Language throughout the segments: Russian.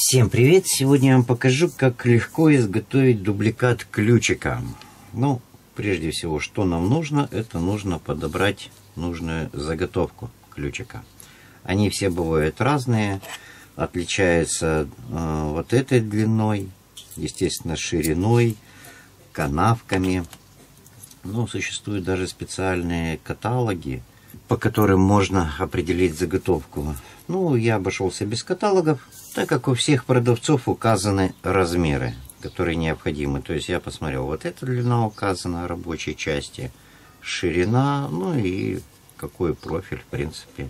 Всем привет! Сегодня я вам покажу, как легко изготовить дубликат ключика. Ну, прежде всего, что нам нужно, это нужно подобрать нужную заготовку ключика. Они все бывают разные, отличаются вот этой длиной, естественно, шириной, канавками. Ну, существуют даже специальные каталоги, по которым можно определить заготовку. Ну, я обошелся без каталогов, так как у всех продавцов указаны размеры, которые необходимы. То есть я посмотрел, вот эта длина указана рабочей части, ширина, ну и какой профиль, в принципе,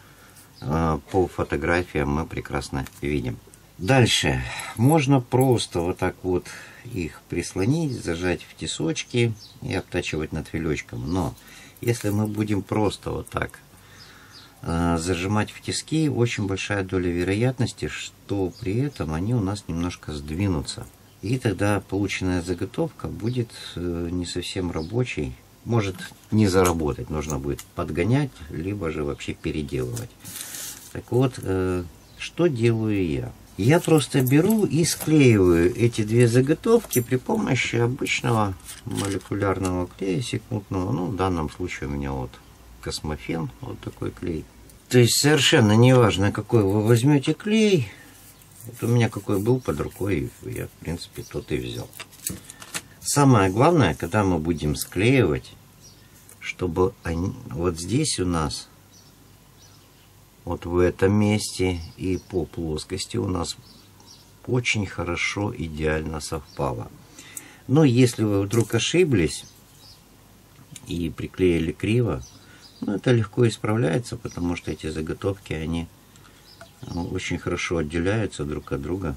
по фотографиям мы прекрасно видим. Дальше можно просто вот так вот их прислонить, зажать в тесочки и обтачивать над филечком. Но если мы будем просто вот так зажимать в тиски, очень большая доля вероятности, что при этом они у нас немножко сдвинутся. И тогда полученная заготовка будет не совсем рабочей, может не заработать, нужно будет подгонять, либо же вообще переделывать. Так вот, что делаю я? Я просто беру и склеиваю эти две заготовки при помощи обычного молекулярного клея секундного. Ну, в данном случае у меня вот Космофен, вот такой клей. То есть совершенно не важно, какой вы возьмете клей. Вот у меня какой был под рукой, я в принципе тот и взял. Самое главное, когда мы будем склеивать, чтобы они, вот здесь у нас, вот в этом месте и по плоскости у нас очень хорошо, идеально совпало. Но если вы вдруг ошиблись и приклеили криво, ну, это легко исправляется, потому что эти заготовки, они очень хорошо отделяются друг от друга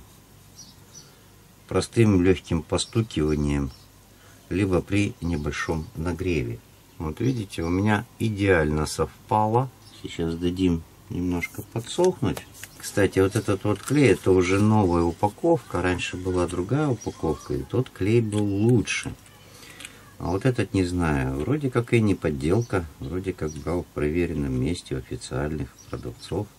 простым легким постукиванием, либо при небольшом нагреве. Вот видите, у меня идеально совпало. Сейчас дадим немножко подсохнуть. Кстати, вот этот вот клей, это уже новая упаковка. Раньше была другая упаковка, и тот клей был лучше. А вот этот не знаю, вроде как и не подделка, вроде как брал в проверенном месте у официальных продавцов.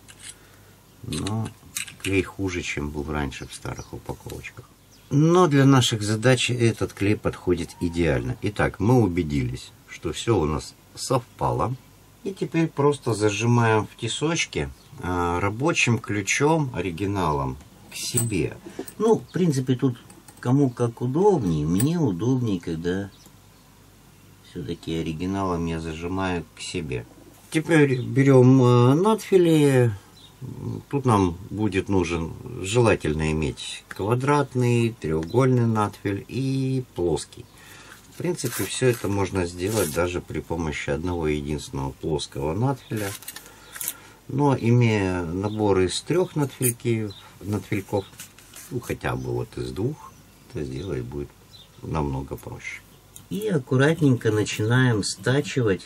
Но клей хуже, чем был раньше в старых упаковочках. Но для наших задач этот клей подходит идеально. Итак, мы убедились, что все у нас совпало. И теперь просто зажимаем в тесочке рабочим ключом, оригиналом, к себе. Ну, в принципе, тут кому как удобнее. Мне удобнее, когда все-таки оригиналом я зажимаю к себе. Теперь берем надфили. Тут нам будет нужен, желательно иметь квадратный, треугольный надфиль и плоский. В принципе, все это можно сделать даже при помощи одного единственного плоского надфиля. Но имея набор из 3 надфильков, ну хотя бы вот из 2, это сделать будет намного проще. И аккуратненько начинаем стачивать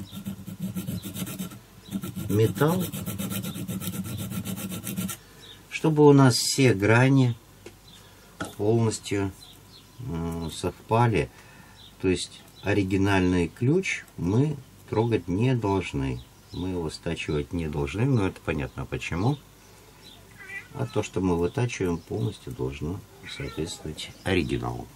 металл, чтобы у нас все грани полностью совпали. То есть оригинальный ключ мы трогать не должны. Мы его стачивать не должны, но это понятно почему. А то, что мы вытачиваем, полностью должно соответствовать оригиналу.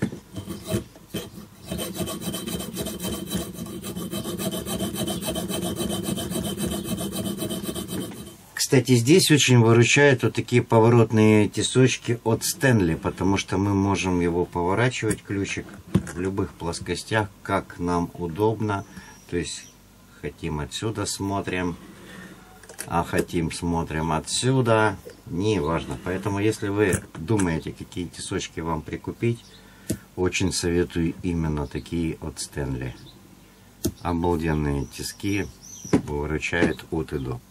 Кстати, здесь очень выручают вот такие поворотные тесочки от Стэнли, потому что мы можем его поворачивать, ключик, в любых плоскостях, как нам удобно. То есть, хотим отсюда смотрим, а хотим смотрим отсюда, неважно. Поэтому, если вы думаете, какие тесочки вам прикупить, очень советую именно такие от Стэнли. Обалденные тиски, выручают от и до.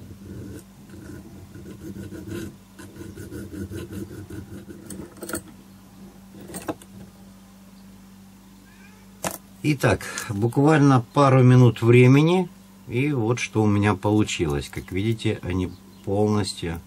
Итак, буквально пару минут времени, и вот что у меня получилось. Как видите, они полностью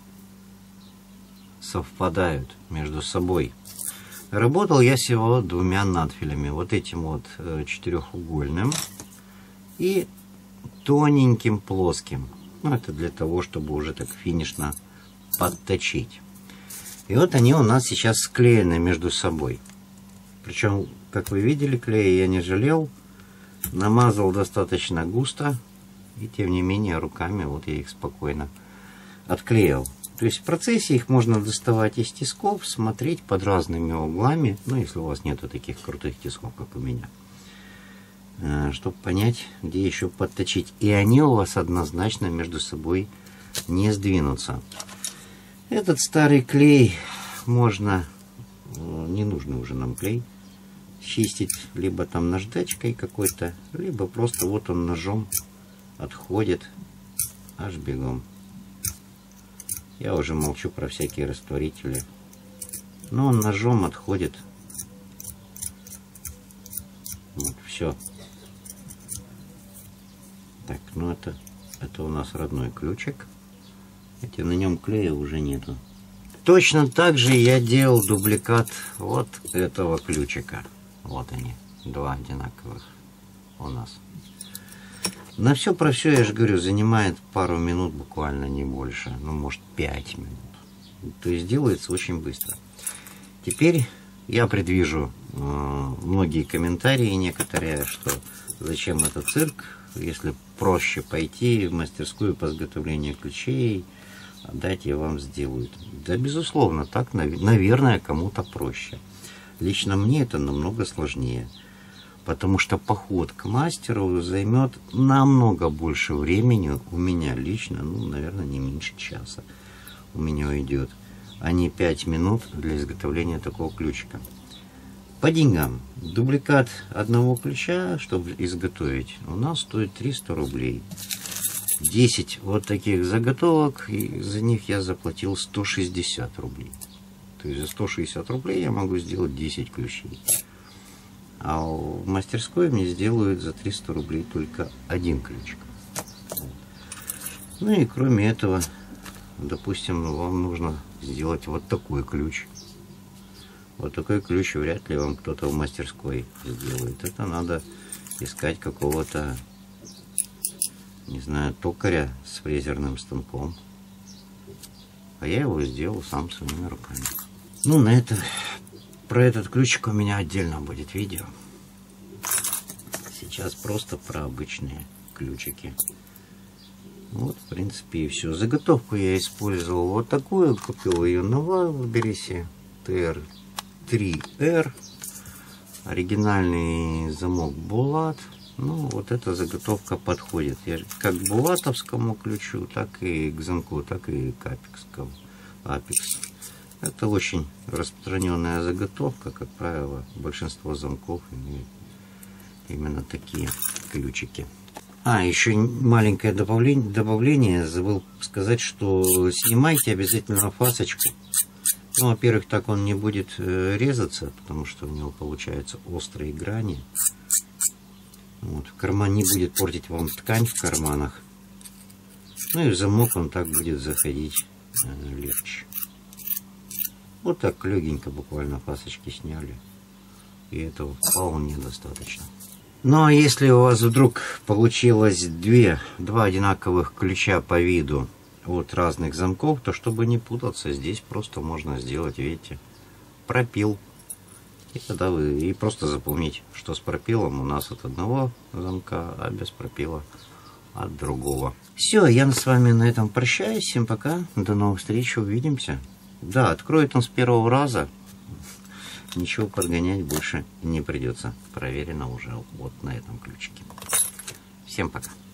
совпадают между собой. Работал я всего 2 надфилями. Вот этим вот 4-угольным и тоненьким плоским. Ну, это для того, чтобы уже так финишно подточить. И вот они у нас сейчас склеены между собой. Причем, как вы видели, клея я не жалел. Намазал достаточно густо. И тем не менее руками вот я их спокойно отклеил. То есть в процессе их можно доставать из тисков, смотреть под разными углами. Ну, если у вас нету таких крутых тисков, как у меня. Чтобы понять, где еще подточить. И они у вас однозначно между собой не сдвинутся. Этот старый клей можно, не нужный уже нам клей, чистить либо там наждачкой какой-то, либо просто вот он ножом отходит аж бегом. Я уже молчу про всякие растворители. Но он ножом отходит. Вот, все. Так, ну это у нас родной ключик. Хотя на нем клея уже нету. Точно так же я делал дубликат вот этого ключика. Вот они, два одинаковых у нас. На все про все, я же говорю, занимает пару минут буквально, не больше. Ну, может, 5 минут. То есть делается очень быстро. Теперь я предвижу многие комментарии некоторые, что зачем этот цирк, если проще пойти в мастерскую по изготовлению ключей, отдать и вам сделают. Да, безусловно, так, наверное, кому-то проще. Лично мне это намного сложнее. Потому что поход к мастеру займет намного больше времени. У меня лично, ну, наверное, не меньше часа у меня уйдет. А не 5 минут для изготовления такого ключика. По деньгам. Дубликат одного ключа, чтобы изготовить, у нас стоит 300 рублей. 10 вот таких заготовок, и за них я заплатил 160 рублей. То есть за 160 рублей я могу сделать 10 ключей. А в мастерской мне сделают за 300 рублей только один ключик. Ну и кроме этого, допустим, вам нужно сделать вот такой ключ. Вот такой ключ вряд ли вам кто-то в мастерской сделает. Это надо искать какого-то, не знаю, токаря с фрезерным станком. А я его сделал сам своими руками. Ну, на это... Про этот ключик у меня отдельно будет видео. Сейчас просто про обычные ключики. Вот, в принципе, и все. Заготовку я использовал вот такую. Купил ее на Wildberries TR3R. Оригинальный замок Булат. Ну, вот эта заготовка подходит. Как к булатовскому ключу, так и к замку, так и к Apex. Это очень распространенная заготовка. Как правило, большинство замков имеют именно такие ключики. А, еще маленькое добавление. Забыл сказать, что снимайте обязательно фасочку. Ну, во-первых, так он не будет резаться, потому что у него получаются острые грани. Вот, карман не будет портить вам ткань в карманах. Ну и в замок он так будет заходить легче. Вот так легенько буквально фасочки сняли. И этого вполне достаточно. Ну а если у вас вдруг получилось два одинаковых ключа по виду от разных замков, то чтобы не путаться, здесь просто можно сделать, видите, пропил. И тогда вы и просто запомнить, что с пропилом у нас от одного замка, а без пропила от другого. Все, я с вами на этом прощаюсь. Всем пока. До новых встреч. Увидимся. Да, откроет он с первого раза. Ничего подгонять больше не придется. Проверено уже вот на этом ключике. Всем пока.